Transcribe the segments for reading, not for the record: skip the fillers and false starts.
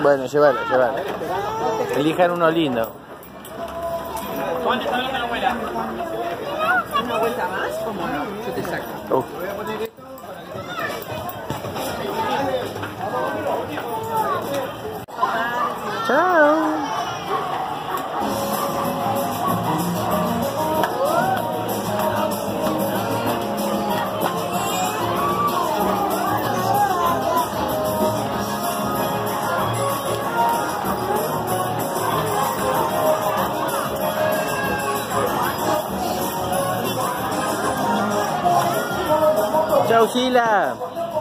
Bueno, llévalo, llévalo. Elijan uno lindo. ¿Una vuelta más? ¿Cómo no? Yo te saco. Chao. Chao, Gila.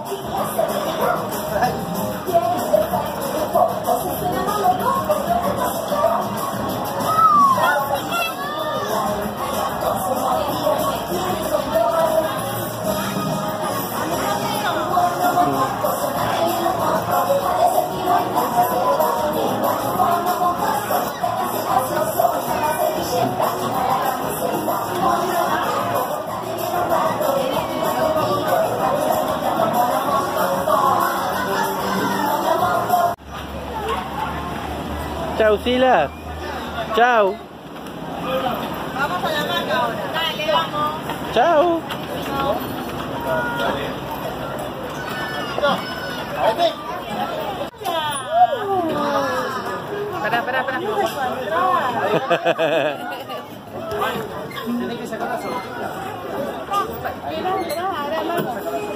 Chao, Sila. Chao. Vamos a la marca ahora. Dale, vamos. Chao. Pará. Tenés que sacar la sola. Espera, ahora vamos.